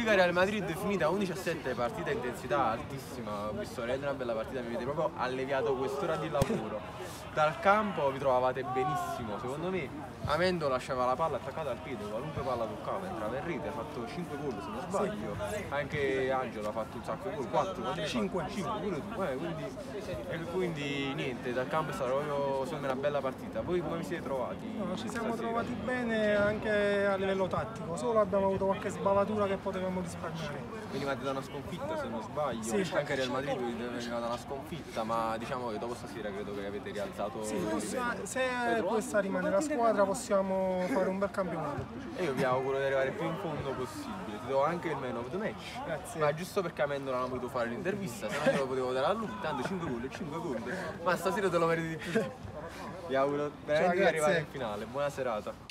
Benfica Real Madrid è finita 11-7, partita a intensità altissima, ho visto veramente una bella partita, mi avete proprio alleviato quest'ora di lavoro. Dal campo vi trovavate benissimo, secondo me Amendola lasciava la palla attaccata al piede, qualunque palla toccava, entrava in rete, ha fatto 5 gol se non sbaglio, anche Angelo ha fatto un sacco di gol, 4, 5 pure tu, quindi niente, dal campo è stata proprio secondo me una bella partita. Voi come vi siete trovati? No, ci siamo trovati bene anche a livello tattico, solo abbiamo avuto qualche sbavatura che potevamo risparmiare. Venivate da una sconfitta se non sbaglio, Sì. anche Real Madrid veniva da una sconfitta, ma diciamo che dopo stasera credo che avete rialzato Sì, il livello. se questa rimane la squadra possiamo fare un bel campionato. E io vi auguro di arrivare più in fondo possibile, ti do anche il man of the match. Grazie. Ma giusto perché Amendola non ha voluto fare l'intervista, se no te lo potevo dare a lui, tanto 5 gol, ma stasera te lo meriti di più. Vi auguro veramente di arrivare in finale, buona serata.